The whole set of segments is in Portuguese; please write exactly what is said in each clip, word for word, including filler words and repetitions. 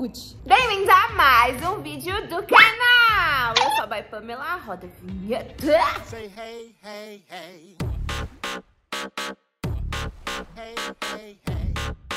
Gucci. Bem-vindos a mais um vídeo do canal. Eu sou a Boy Pamela, roda a vinheta. Say hey, hey, hey. Hey, hey, hey.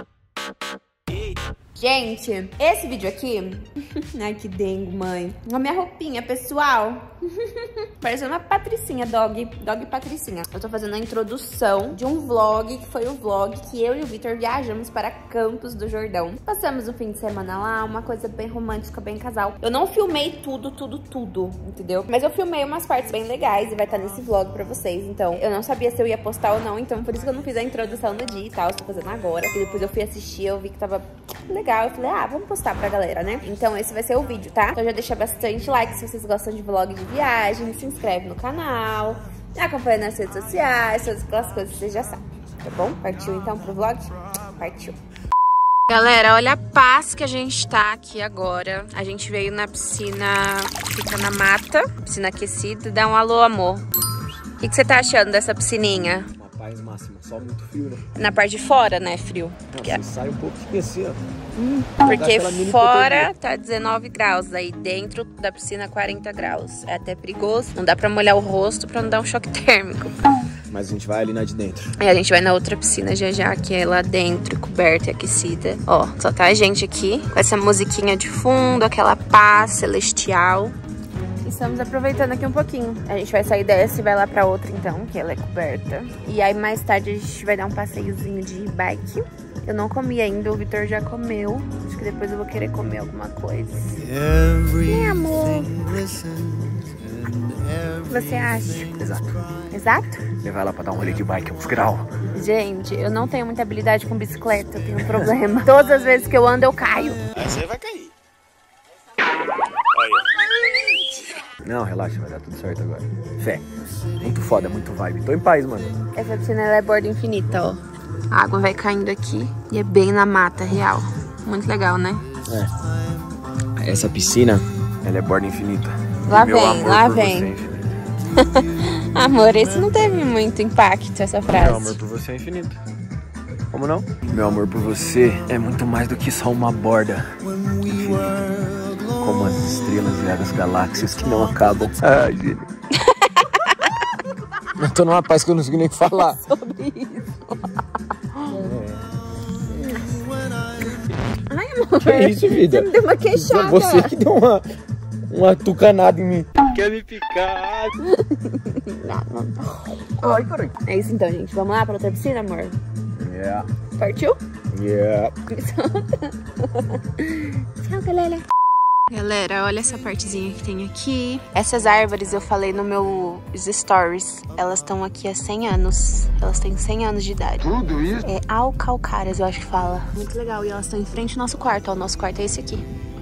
Gente, esse vídeo aqui... Ai, que dengo, mãe. A minha roupinha, pessoal. Parecendo uma patricinha, dog. Dog patricinha. Eu tô fazendo a introdução de um vlog, que foi o vlog que eu e o Vitor viajamos para Campos do Jordão. Passamos um fim de semana lá, uma coisa bem romântica, bem casal. Eu não filmei tudo, tudo, tudo, entendeu? Mas eu filmei umas partes bem legais e vai estar nesse vlog pra vocês. Então, eu não sabia se eu ia postar ou não, então por isso que eu não fiz a introdução no dia e tal. Estou fazendo agora. E depois eu fui assistir, eu vi que tava legal. Eu falei, ah, vamos postar pra galera, né? Então esse vai ser o vídeo, tá? Então já deixa bastante like se vocês gostam de vlog de viagem, se inscreve no canal, me acompanha nas redes sociais, todas aquelas coisas que vocês já sabem, tá bom? Partiu então pro vlog? Partiu! Galera, olha a paz que a gente tá aqui agora. A gente veio na piscina, fica na mata, piscina aquecida. Dá um alô, amor. O que, que você tá achando dessa piscininha? Paz máxima, só muito frio, né? Na parte de fora, né, frio? Não, você sai um pouquinho assim, ó. Hum, porque fora tá dezenove graus, aí dentro da piscina quarenta graus. É até perigoso, não dá pra molhar o rosto pra não dar um choque térmico. Mas a gente vai ali na de dentro. É, a gente vai na outra piscina já já, que é lá dentro, coberta e aquecida. Ó, só tá a gente aqui, com essa musiquinha de fundo, aquela paz celestial. Estamos aproveitando aqui um pouquinho. A gente vai sair dessa e vai lá pra outra então, que ela é coberta. E aí mais tarde a gente vai dar um passeiozinho de bike. Eu não comi ainda, o Vitor já comeu. Acho que depois eu vou querer comer alguma coisa. É, amor. O que você acha? Exato. Exato? Levar lá pra dar um rolê de bike, uns graus. Gente, eu não tenho muita habilidade com bicicleta, eu tenho um problema. Todas as vezes que eu ando, eu caio. Aí você vai cair. Não, relaxa, vai dar tudo certo agora. Fé. Muito foda, muito vibe. Tô em paz, mano. Essa piscina ela é borda infinita, ó. A água vai caindo aqui e é bem na mata real. Muito legal, né? É. Essa piscina, ela é borda infinita. Lá vem, lá vem. Amor, esse não teve muito impacto, essa frase. Meu amor por você é infinito. Como não? Meu amor por você é muito mais do que só uma borda infinita. Como as estrelas e as galáxias que não acabam. Ai, gênio. Eu tô numa paz que eu não consigo nem falar. Sobre isso. Ai, amor. Que é isso, vida? Você me deu uma queixada. Você que deu uma, uma tucanada em mim. Quer me picar? Não, não. Ai, peraí. É isso então, gente. Vamos lá pra outra piscina, amor? Yeah. Partiu? Yeah. Tchau, galera. Galera, olha essa partezinha que tem aqui. Essas árvores eu falei no meu stories. Elas estão aqui há cem anos. Elas têm cem anos de idade. Tudo isso? É alcaucárias, eu acho que fala. Muito legal. E elas estão em frente ao nosso quarto. Ó, o nosso quarto é esse aqui.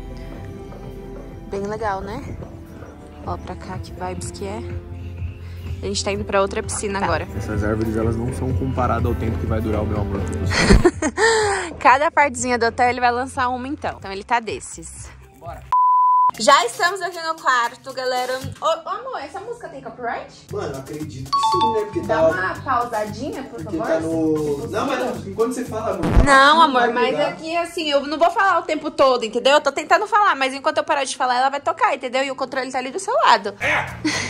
Bem legal, né? Ó, pra cá, que vibes que é. A gente tá indo pra outra piscina tá. agora. Essas árvores, elas não são comparadas ao tempo que vai durar o meu amor por você. Cada partezinha do hotel, ele vai lançar uma então. Então ele tá desses. Bora. Já estamos aqui no quarto, galera. Ô, ô, amor, essa música tem copyright? Mano, acredito que sim, né? Porque Dá tá... uma pausadinha, por Porque favor. tá no... Não, mas não, enquanto você fala, amor... Não, amor, mas aqui, assim, eu não vou falar o tempo todo, entendeu? Eu tô tentando falar, mas enquanto eu parar de falar, ela vai tocar, entendeu? E o controle tá ali do seu lado. É.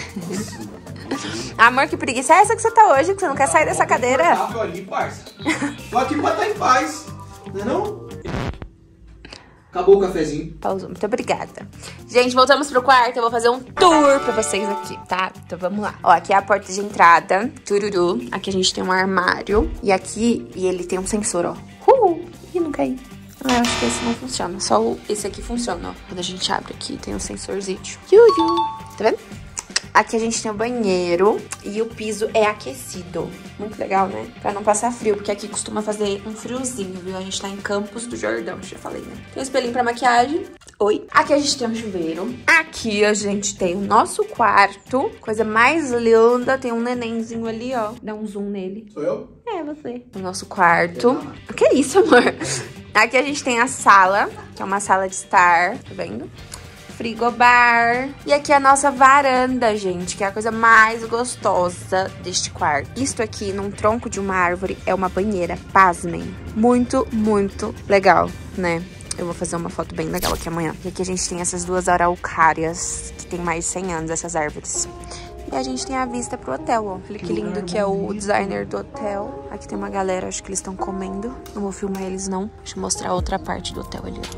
Amor, que preguiça é essa que você tá hoje? Que você não quer sair dessa cadeira? Tô ali, parça. Tô aqui pra estar em paz, não é não? Acabou o cafezinho. Pausou, muito obrigada. Gente, voltamos pro quarto. Eu vou fazer um tour pra vocês aqui, tá? Então vamos lá. Ó, aqui é a porta de entrada. Tururu. Aqui a gente tem um armário. E aqui, e ele tem um sensor, ó. Uhul. Ih, não cai. Ah, eu acho que esse não funciona. Só o, esse aqui funciona, ó. Quando a gente abre aqui, tem um sensorzinho. Yuru. Tá vendo? Aqui a gente tem o banheiro e o piso é aquecido. Muito legal, né? Pra não passar frio, porque aqui costuma fazer um friozinho, viu? A gente tá em Campos do Jordão, já falei, né? Tem um espelhinho pra maquiagem. Oi. Aqui a gente tem um chuveiro. Aqui a gente tem o nosso quarto. Coisa mais linda. Tem um nenenzinho ali, ó. Dá um zoom nele. Sou eu? É, você. O nosso quarto. O que é isso, amor? Aqui a gente tem a sala, que é uma sala de estar, tá vendo? Frigobar. E aqui é a nossa varanda, gente, que é a coisa mais gostosa deste quarto. Isto aqui, num tronco de uma árvore, é uma banheira. Pasmem. Muito, muito legal, né? Eu vou fazer uma foto bem legal aqui amanhã. E aqui a gente tem essas duas araucárias, que tem mais de cem anos, essas árvores. E a gente tem a vista pro hotel, ó. Olha que lindo que é o designer do hotel. Aqui tem uma galera, acho que eles estão comendo. Não vou filmar eles, não. Deixa eu mostrar a outra parte do hotel ali,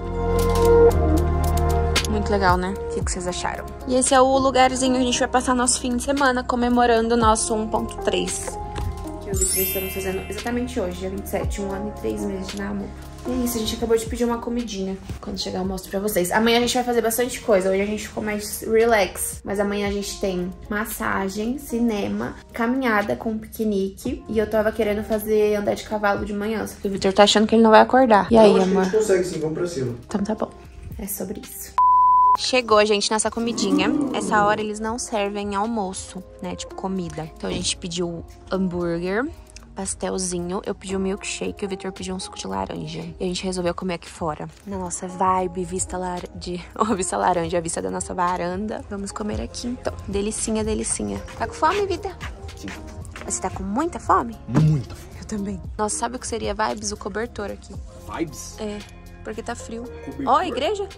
ó. Muito legal, né? O que, que vocês acharam? E esse é o lugarzinho que a gente vai passar nosso fim de semana, comemorando o nosso um ponto três. Que eu e o Vitor estamos fazendo exatamente hoje, dia vinte e sete, um ano e três meses de namoro. E é isso, a gente acabou de pedir uma comidinha. Quando chegar eu mostro pra vocês. Amanhã a gente vai fazer bastante coisa. Hoje a gente ficou mais relax. Mas amanhã a gente tem massagem, cinema, caminhada com piquenique. E eu tava querendo fazer andar de cavalo de manhã. Só que o Vitor tá achando que ele não vai acordar. E aí, não, amor? A gente consegue sim, vamos pra cima. Então tá bom. É sobre isso. Chegou, gente, nessa comidinha. Essa hora eles não servem almoço, né? Tipo comida. Então a gente pediu hambúrguer, pastelzinho, eu pedi um milkshake, o Vitor pediu um suco de laranja. E a gente resolveu comer aqui fora. Na nossa vibe, vista, lar... de... oh, vista laranja, a vista da nossa varanda. Vamos comer aqui, então. Delicinha, delicinha. Tá com fome, Vitor? Sim. Você tá com muita fome? Muita fome. Eu também. Nossa, sabe o que seria vibes? O cobertor aqui. Vibes? É, porque tá frio. Cobertor. Ó, igreja.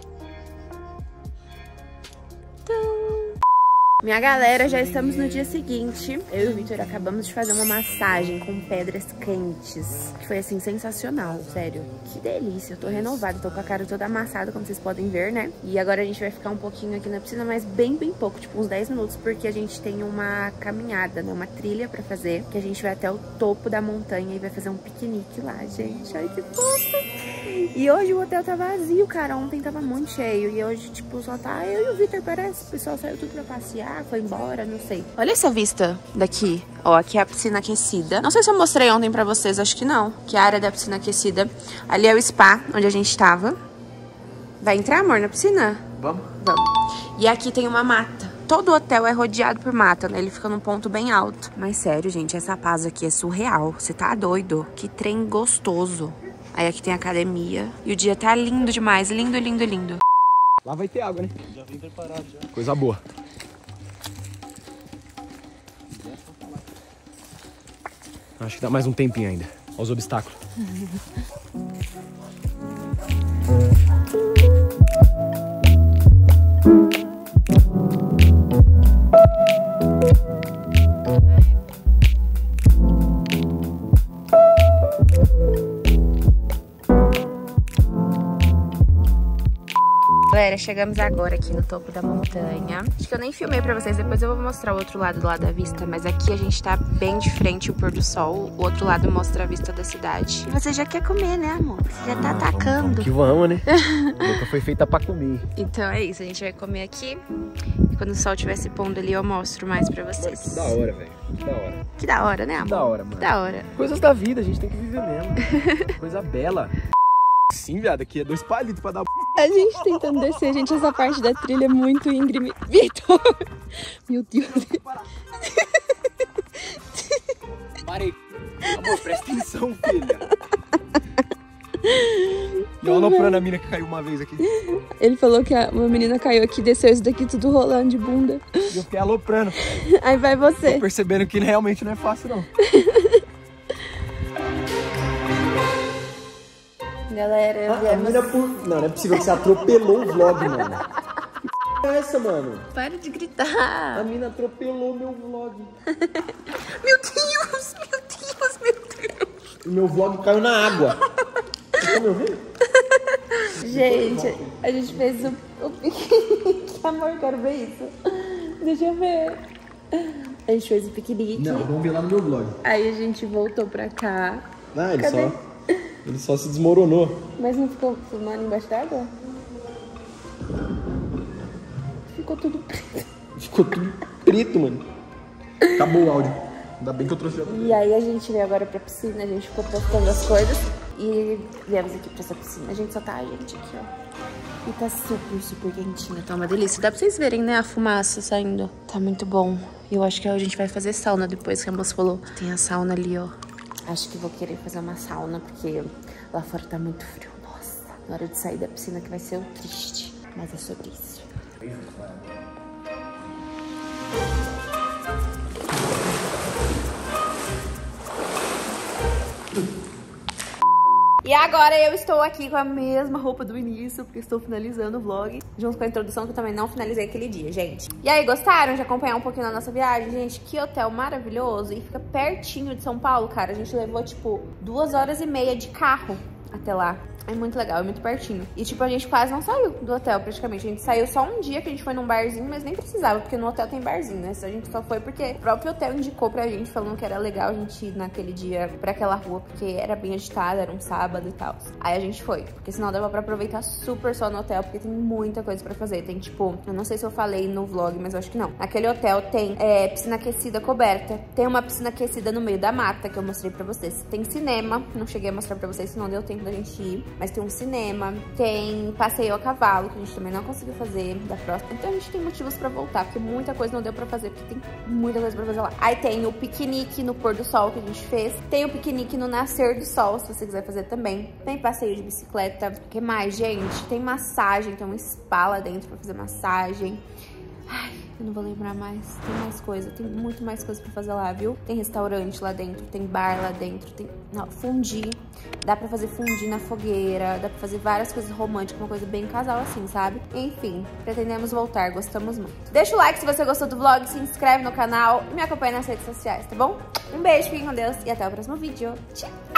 Tum. Minha galera, já estamos no dia seguinte. Eu e o Vitor acabamos de fazer uma massagem com pedras quentes. Que foi, assim, sensacional, sério. Que delícia, eu tô renovada, tô com a cara toda amassada, como vocês podem ver, né? E agora a gente vai ficar um pouquinho aqui na piscina, mas bem, bem pouco, tipo uns dez minutos, porque a gente tem uma caminhada, né? Uma trilha pra fazer, que a gente vai até o topo da montanha e vai fazer um piquenique lá, gente. Olha que fofo! E hoje o hotel tá vazio, cara. Ontem tava muito cheio. E hoje, tipo, só tá eu e o Vitor, parece. O pessoal saiu tudo pra passear, foi embora, não sei. Olha essa vista daqui. Ó, aqui é a piscina aquecida. Não sei se eu mostrei ontem pra vocês, acho que não. Que é a área da piscina aquecida. Ali é o spa, onde a gente tava. Vai entrar, amor, na piscina? Vamos? Vamos. E aqui tem uma mata. Todo hotel é rodeado por mata, né? Ele fica num ponto bem alto. Mas sério, gente, essa paz aqui é surreal. Você tá doido? Que trem gostoso. Aí aqui tem academia. E o dia tá lindo demais. Lindo, lindo, lindo. Lá vai ter água, né? Já vem preparado, já. Coisa boa. Acho que dá mais um tempinho ainda. Olha os obstáculos. Galera, chegamos agora aqui no topo da montanha. Acho que eu nem filmei pra vocês, depois eu vou mostrar o outro lado do lado da vista. Mas aqui a gente tá bem de frente ao pôr do sol. O outro lado mostra a vista da cidade. E você já quer comer, né, amor? Você já tá ah, atacando. Vamos, vamos que vamos, né? A boca foi feita pra comer. Então é isso, a gente vai comer aqui. E quando o sol estiver se pondo ali, eu mostro mais pra vocês. Que da hora, velho. Que da hora. Que da hora, né, amor? Que da hora, mano. Que da hora. Coisas da vida, a gente tem que viver mesmo. Coisa bela. Sim, viado, aqui é dois palitos pra dar... A gente tentando descer, gente, essa parte da trilha é muito íngreme. Vitor! Meu Deus. Parei. Amor, presta atenção, filha. E olha aloprando a mina que caiu uma vez aqui. Ele falou que uma menina caiu aqui, desceu isso daqui tudo rolando de bunda. E eu fiquei aloprando. Aí vai você. Tô percebendo que realmente não é fácil, não. Galera, A, viemos... a mina por... Não, não é possível que você atropelou o vlog, mano. Que é essa, mano? Para de gritar. A mina atropelou meu vlog. Meu Deus, meu Deus, meu Deus. O meu vlog caiu na água. Você tá me ouvindo? Gente, a gente fez o, o piquenique. Amor, quero ver isso. Deixa eu ver. A gente fez o piquenique. Não, vamos ver lá no meu vlog. Aí a gente voltou pra cá. Ah, ele Cadê? só... Ele só se desmoronou. Mas não ficou filmando embaixo d'água? Ficou tudo preto. Ficou tudo preto, mano. Acabou o áudio. Ainda bem que eu trouxe a... E aí a gente veio agora pra piscina, a gente ficou postando as coisas e viemos aqui pra essa piscina. A gente só tá a gente aqui, ó. E tá super, super quentinha, tá uma delícia. Dá pra vocês verem, né, a fumaça saindo. Tá muito bom. E eu acho que a gente vai fazer sauna depois, que a moça falou. Tem a sauna ali, ó. Acho que vou querer fazer uma sauna, porque lá fora tá muito frio. Nossa, na hora de sair da piscina que vai ser o triste. Mas é sobre isso. E agora eu estou aqui com a mesma roupa do início, porque estou finalizando o vlog, junto com a introdução que eu também não finalizei aquele dia, gente. E aí, gostaram de acompanhar um pouquinho da nossa viagem? Gente, que hotel maravilhoso. E fica pertinho de São Paulo, cara. A gente levou, tipo, duas horas e meia de carro até lá. É muito legal, é muito pertinho. E, tipo, a gente quase não saiu do hotel, praticamente. A gente saiu só um dia que a gente foi num barzinho, mas nem precisava, porque no hotel tem barzinho, né? A gente só foi porque o próprio hotel indicou pra gente, falando que era legal a gente ir naquele dia pra aquela rua, porque era bem agitada, era um sábado e tal. Aí a gente foi, porque senão dava pra aproveitar super só no hotel, porque tem muita coisa pra fazer. Tem, tipo, eu não sei se eu falei no vlog, mas eu acho que não. Naquele hotel tem é, piscina aquecida coberta, tem uma piscina aquecida no meio da mata, que eu mostrei pra vocês. Tem cinema, não cheguei a mostrar pra vocês, senão deu tempo da gente ir. Mas tem um cinema, tem passeio a cavalo, que a gente também não conseguiu fazer da próxima. Então a gente tem motivos pra voltar, porque muita coisa não deu pra fazer, porque tem muita coisa pra fazer lá. Aí tem o piquenique no pôr do sol que a gente fez. Tem o piquenique no nascer do sol, se você quiser fazer também. Tem passeio de bicicleta. O que mais, gente? Tem massagem, tem um spa lá dentro pra fazer massagem. Ai, eu não vou lembrar mais. Tem mais coisa, tem muito mais coisa pra fazer lá, viu? Tem restaurante lá dentro, tem bar lá dentro, tem... Não, fundir. Dá pra fazer fundir na fogueira, dá pra fazer várias coisas românticas, uma coisa bem casal assim, sabe? Enfim, pretendemos voltar, gostamos muito. Deixa o like se você gostou do vlog, se inscreve no canal e me acompanha nas redes sociais, tá bom? Um beijo, fiquem com Deus e até o próximo vídeo. Tchau!